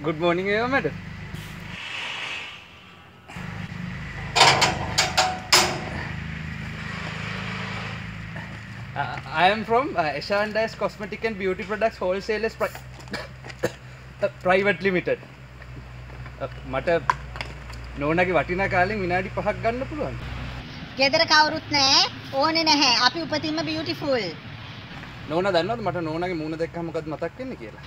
Good morning, madam. I am from Ashandas Cosmetic and Beauty Products Wholesalers Private Limited. මට නෝනාගේ වටිනා කාලෙන් විනාඩි 5ක් ගන්න පුළුවන්. ගෙදර කවුරුත් නැහැ. ඕනේ නැහැ. අපි උපතින්ම beautiful. නෝනා දන්නවද මට නෝනාගේ මූණ දැක්කම මොකද මතක් වෙන්නේ කියලා?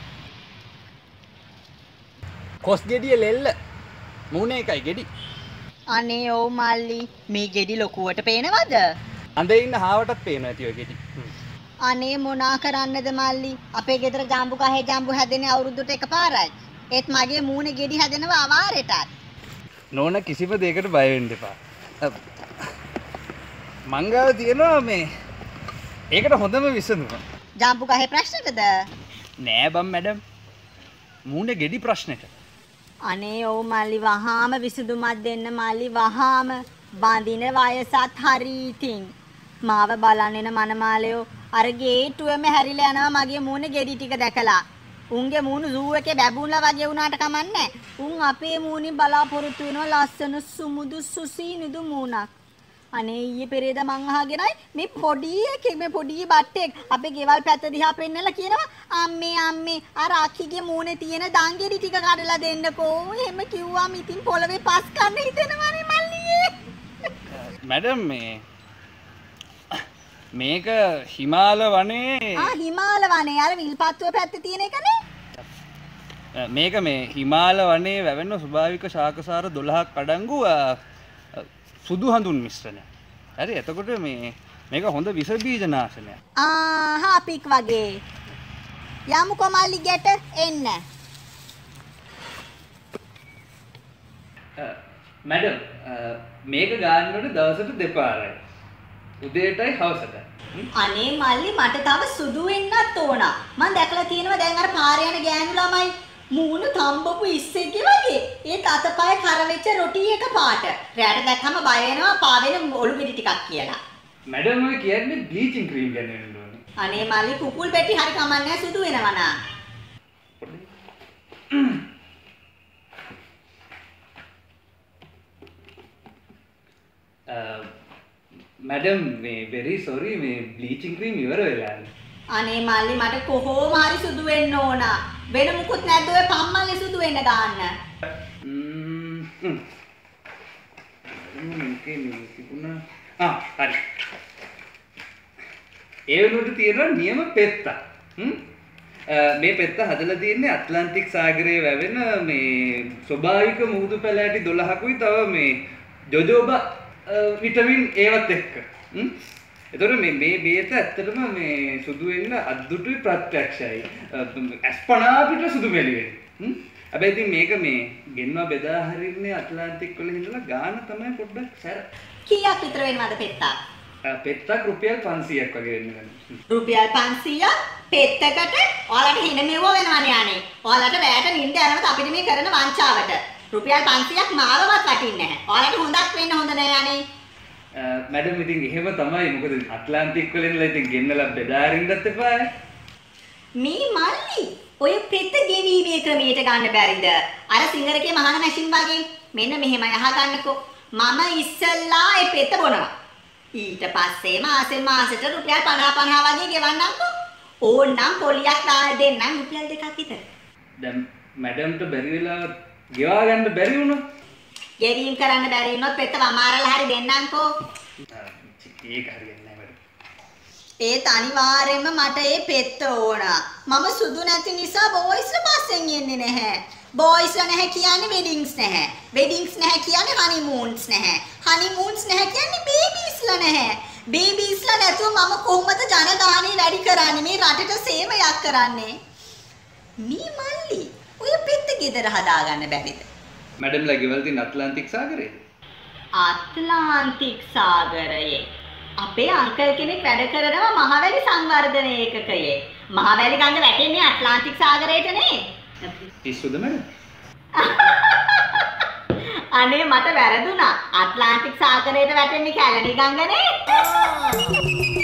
කොස් ගෙඩිය ලෙල්ල. මූණේ එකයි ගෙඩි. අනේ ඔව් මල්ලි මේ ගෙඩි ලොකුවට පේනවද? අඳේ ඉන්න හාවටත් පේනවා ඇති ඔය ගෙඩි. අනේ මොනා කරන්නද මල්ලි? අපේ ගෙදර ජම්බු ගහේ ජම්බු හැදෙන්නේ අවුරුද්දට එකපාරයි. ඒත් මගේ මූණේ ගෙඩි හැදෙනවා අවාරෙටත්. නෝනා කිසිම දෙයකට බය වෙන්න එපා. මංගාව තියෙනවා මේ ඒකට හොඳම විසඳුම. ජම්බු ගහේ ප්‍රශ්නෙටද? නෑ බම් මැඩම්. මූණේ ගෙඩි ප්‍රශ්නෙට. අනේ ඔව් මල්ලි වහාම විසඳුමක් දෙන්න මල්ලි වහාම. බඳින වයසත් හරි ඉතින්. මාව බලන්න එන මනමාලයෝ අර ගේට්ටුවෙම හැරිලා යනවා මගේ මූණේ ගෙඩි ටික දැකලා. උන්ගේ මූණ සූ එකේ බැබුණලා වගේ වුණාට කමන්නේ. උන් අපේ මූණින් බලාපොරොත්තු වෙනවා ලස්සන සුමුදු සුසීනුදු මූණක්. අනේ ඊයේ පෙරේද මං අහගෙනයි මේ පොඩි එකෙක් මේ පොඩි බට්ටෙක් අපේ ගෙවල් පැත්ත දිහා පෙන්නලා කියනවා අම්මේ අර අක්කිගේ මූණේ තියෙන දංගෙඩි ටික කඩලා දෙන්නකෝ. එහෙම කිව්වම ඉතින් පොළවේ පස් කන්න හිතෙනවනේ මල්ලියේ. මැඩම් මේක හිමාල වනේ හිමාල වනේ අර විල්පත්තුව පැත්තේ තියෙන එකනේ. මේක මේ හිමාල වනේ වැවෙන ස්වභාවික ශාකසාර 12ක් අඩංගු සුදු හඳුන් මිශ්‍රණය. හරි එතකොට මේක හොඳ විස බීජ නාශනයක්. හාපික් වගේ. යමුකෝ මල්ලි ගැට එන්න. මැඩම් මේක ගන්නකොට දවසට දෙපාරයි. උදේටයි හවසටයි. අනේ මල්ලි මට තව සුදු වෙන්නත් ඕන. මම දැකලා තියෙනවා දැන් අර පාරේ යන ගෑනු ළමයි මූණ තම්බපු ඉස්සෙක්ගේ වගේ. ඒ අතපය කරවෙච්ච රොටි එක පාට. රැට දැක්කම බය වෙනවා පාවෙන ඔලු පිටි ටිකක් කියලා. මැඩම් ඔය කියන්නේ බ්ලීචින් ක්‍රීම් ගැන වෙන්න ඕනේ. අනේ මල්ලි කුකුල් පෙට්ටි හරි කමන්නේ සුදු වෙනවා නා. මැඩම් very sorry මේ බ්ලීචින් ක්‍රීම් ඉවර වෙලා. අනේ මල්ලි මට කොහොම හරි සුදු වෙන්න ඕන. වෙන මුකුත් නැද්ද ඔය පම්මල්ලේ සුදු වෙන්න දාන්න. හරි. ඒ වෙනුවට තියෙනවා නියම පෙත්ත. මේ පෙත්ත හදලා තියෙන්නේ ඇට්ලන්ටික් සාගරයේ වැවෙන මේ ස්වභාවික මුහුදු පැලෑටි 12කුයි තව මේ ජොජෝබා විටමින් ඒවත් එක්ක. එතකොට මේ බේත ඇත්තටම මේ සුදු වෙන්න අද්දුටුයි ප්‍රත්‍යක්ෂයි. අස්පනා පිට සුදු මෙලි වෙන්නේ. හැබැයි ඉතින් මේක මේ ගෙන්වා බෙදා හරින්නේ ඇට්ලාන්ටික් වල ඉඳලා ගාන තමයි පොඩ්ඩක් සැර. කීයක් විතර වෙනවද පෙත්තක්? පෙත්තක් රුපියල් 500ක් වගේ වෙනවා. රුපියල් 500ක් පෙත්තකට ඔයාලට හින මෙව්ව වෙනවනේ අනේ. ඔයාලට රැයට නිින්ද යනවත් අපිට මේ කරන වංචාවට. රුපියල් 500ක් මාවවත් වටින්නේ නැහැ. ඔයාලට හොඳක් වෙන්න හොඳ නැහැ අනේ. මැඩම් ඉතින් එහෙම තමයි. මොකද ඇට්ලාන්ටික් වල ඉඳලා ඉතින් ගෙන්නලා බෙදා හරින්නත් එපා. මේ මල්ලි ඔය පෙත්ත ගෙවීමේ ක්‍රමයට ගන්න බැරිද? අර සිංගරකේ මහාන මැෂින් වගේ. මෙන්න මෙහෙමයි අහගන්නකෝ. මම ඉස්සල්ලා ඒ පෙත්ත බොනවා. ඊට පස්සේ මාසෙට රුපියල් 50 වගේ ගෙවන්නම්කෝ. ඕන්නම් පොලියක් දාලා දෙන්නම් රුපියල් 2ක් විතර. දැන් මැඩම්ට බැරි වෙලා ගෙවා ගන්න බැරි වුණා. ගෙවීම් කරන්න බැරි වුණොත් පෙත්ත වමාරලා හරි දෙන්නම්කෝ. ඒක හරියන්නේ නැහැ මැඩම්. ඒත් අනිවාර්යයෙන්ම මට ඒ පෙත්ත ඕන. මම සුදු නැති නිසා බොයිස්ලා පස්සෙන් එන්නේ නැහැ. බොයිස්ලා නැහැ කියන්නේ වෙඩින්ග්ස් නැහැ. වෙඩින්ග්ස් නැහැ කියන්නේ හනිමූන්ස් නැහැ. හනිමූන්ස් නැහැ කියන්නේ බේබීස්ලා නැහැ. බේබීස්ලා නැතුව මම කොහොමද ජනගහනය වැඩි කරන්නේ මේ රටට සේවයක් කරන්නේ? මේ මල්ලි ඔය පෙත්ත ගෙදර හදාගන්න බැරිද? මැඩම්ලා ගෙවල් තියෙන ඇට්ලාන්ටික් සාගරේ. ඇට්ලාන්ටික් සාගරයේ අපේ අංකල් කෙනෙක් වැඩ කරනවා මහවැලි සංවර්ධන ඒකකයේ. මහවැලි ගඟ වැටෙන්නේ ඇට්ලාන්ටික් සාගරයටනේ. පිස්සුද මැඩම්? අනේ මට වැරදුනා. ඇට්ලාන්ටික් සාගරයට වැටෙන්නේ කැලණි ගඟනේ.